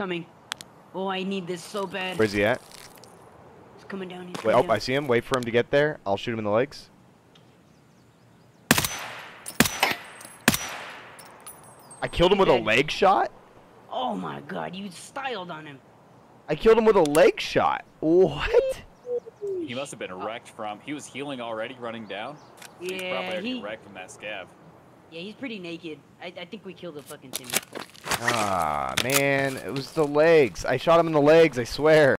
Coming. Oh, I need this so bad. Where's he at? He's coming down. He's Wait, coming oh, down. I see him. Wait for him to get there. I'll shoot him in the legs. I killed him with a leg shot? Oh my god, you styled on him. I killed him with a leg shot. What? He must have been wrecked from. He was healing already, running down. He's probably Yeah, already wrecked from that scav. yeah, he's pretty naked. I think we killed the fucking Timmy. Ah, man. It was the legs. I shot him in the legs, I swear.